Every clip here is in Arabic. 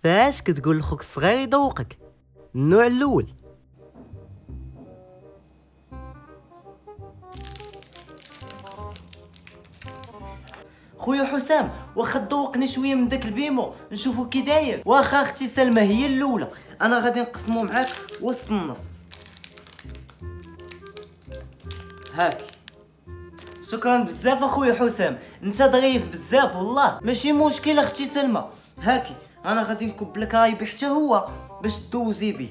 كيفاش كتقول لخوك الصغير يذوقك؟ النوع الاول. خويا حسام، واخا تذوقني شويه من داك البيمو نشوفو كي داير. واخا اختي سلمى هي الاولى، انا غادي نقسمو معاك وسط النص. هاك. شكرا بزاف اخويا حسام، انت ظريف بزاف والله. ماشي مشكل اختي سلمى، هاكي انا غادي نكب لك رايبي حتى هو باش تدوزي بيه.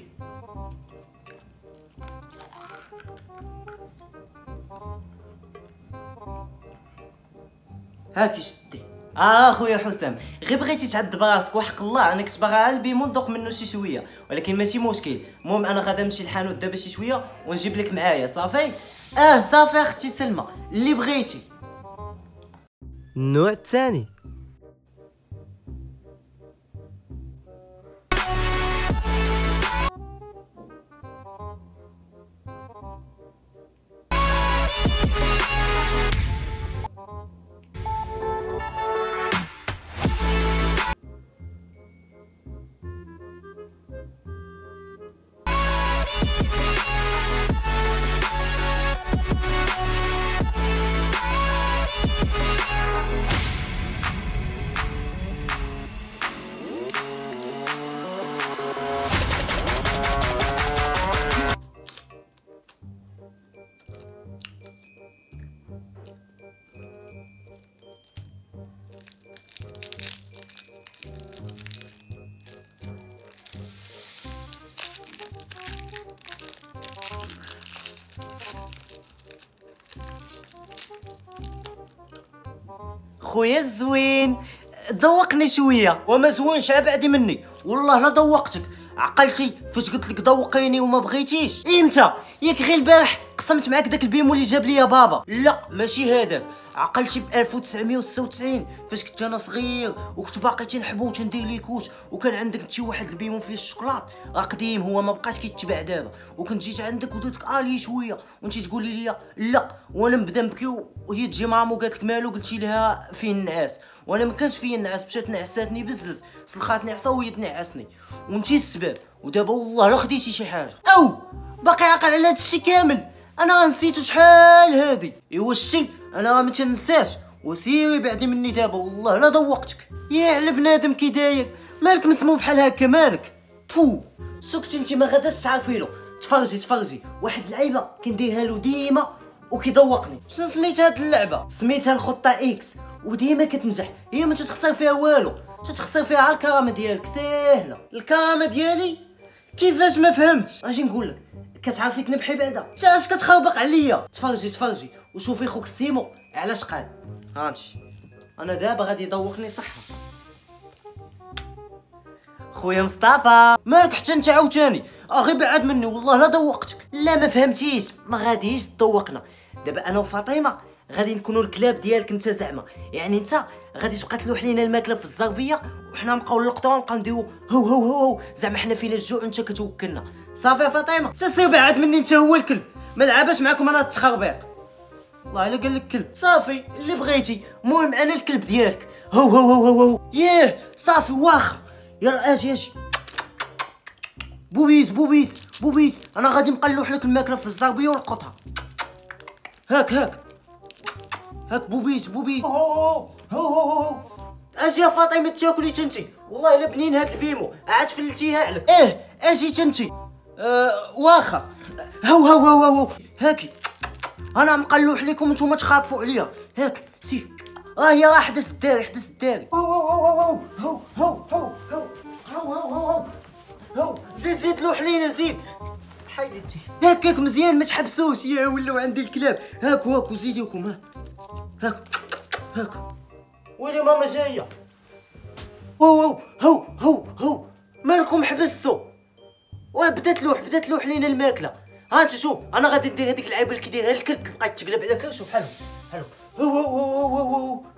هاكي شدي. اخويا حسام، غير بغيتي تعذب راسك وحق الله، انا كنت باغا على البيمو ندوق منه شي شويه، ولكن ماشي مشكل. المهم انا غادا نمشي للحانوت دابا شي شويه ونجيب لك معايا. صافي صافي اختي سلمى، اللي بغيتي. النوع الثاني. خويا الزوين، ذوقني شويه. وما زوينش عبعدي مني والله لا ذوقتك. عقلتي فاش قلت لك ذوقيني وما بغيتيش؟ امتى؟ ياك غير البارح قسمت معاك داك البيمو اللي جاب ليا بابا. لا ماشي هذاك، عقلتي ب 1996 فاش كنت انا صغير وكنت باقي تنحبو وتندير لي كوت، وكان عندك شي واحد البيمو فيه الشوكولات راه قديم، هو ما بقاش كيتباع دابا. وكنت جيت عندك ودرت لك لي شويه وانت تقولي لي لا، وانا نبدا نبكي وهي تجي مامو قالت لك مالو، قلتي لها فيه النعاس، وانا ما كانش فيه النعاس، مشات نعساتني بزز، سلخاتني عصا وهي تنعسني وانتي السبب. ودابا والله لا خديتي شي حاجه او باقي عاقل على هذا الشيء كامل. انا نسيتو شحال هادي. ايوا الشي انا ما تنساش، وسيري بعدي مني دابا والله لا ذوقتك. يا على بنادم كي داير، مالك مسموم بحال هكا مالك؟ تفو سكتي انت ما غاداش تعرفي له. تفرجي واحد اللعيبه كنديرها له ديما وكيذوقني. شنو سميت هاد اللعبه؟ سميتها الخطه اكس، وديما كتنجح. هي ما تتخسر فيها والو، تتخسر فيها على الكرامه ديالك. ساهله الكرامه ديالي. كيفاش ما فهمتش؟ اجي نقول لك، كتعرفي تنبحي بعدا، اش كتخربق عليا؟ تفرجي وشوفي خوك سيمو علاش قال. هانتي انا دابا غادي يذوقني صحه. خويا مصطفى، مالك حتى انت عاوتاني؟ غير بعد مني والله لا ذوقتك. لا ما فهمتيش، ما غاديش تذوقنا. دابا انا وفاطمه غادي نكونوا الكلاب ديالك انت زعما، يعني انت غادي تبقى تلوح لينا الماكله في الزربيه وحنا نبقاو نلقطوها ونبقاو نديرو هو زعما حنا فينا الجوع وانت كتوكلنا. صافي يا فاطمه، تسير بعد مني انت هو الكلب، ما لعباش معاكم انا التخربيق. والله الا قال لك كلب. صافي اللي بغيتي، المهم انا الكلب ديالك. هو ياه صافي واخا. يلا اجي بوبيس انا غادي نبقى نلوح لك الماكله في الزربيه ونلقطها. هاك بوبيس هو اجي يا فاطمه تاكلي تنتي. والله الا بنين هاد البيمو عاد فلتيها عليك. اجي تنتي. واخا هو هاكي انا نبقى نلوح لكم نتوما تخاطفوا عليا. هاك سير هي راه حدث الداري. هو زيد لوح لينا زيد. حيدتي هكاك مزيان ما تحبسوش. يا ولاو عندي الكلاب. هاك زيديكم. هاك ويلي ماما جايه. هو مالكم حبستو؟ بدات لوح لينا الماكله. ها انت شوف، انا غادي ندير هذيك اللعيبه اللي كيديرها الكلب كيبقى يتقلب على كرشو بحالهم. هو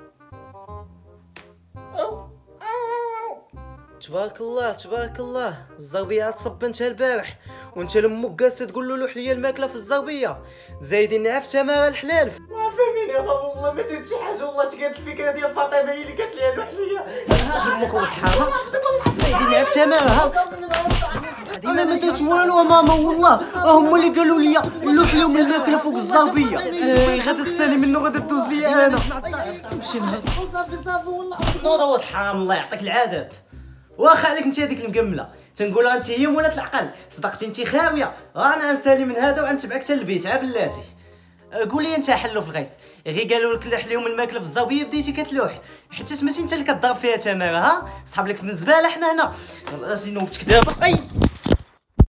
تبارك الله الزربيه تصبنتها البارح وانت لمك جالسه تقول له لوح ليا الماكله في الزربيه. زايدين عفتها مال الحلال. ما فاهمين يا ماما والله ما درت شي حاجه، والله تقالت الفكره ديال فاطمه هي اللي قالت لي لوح ليا. امك ولد الحرام زايدين في تماره ها. انا ما درت والو ماما والله، هما اللي قالوا لي نلوح لهم الماكله فوق الزاويه. غادا تسالي منه غادا دوز ليا انا. مشي معاك صافي والله نوض حرام الله يعطيك العذاب. واخا عليك انت هذيك المكمله تنقول انت هي مولات العقل، صدقتي انت خاويه. انا نسالي من هذا وغنتبعك حتى للبيت ها بلاتي. قول لي انت حلو في الغيس، غير قالوا لك لوح لهم الماكله في الزاويه بديتي كتلوح، حيت ماشي انت اللي كضرب فيها تماره ها، صحاب لك من الزباله حنا هنا. اجي نوبتك دابا.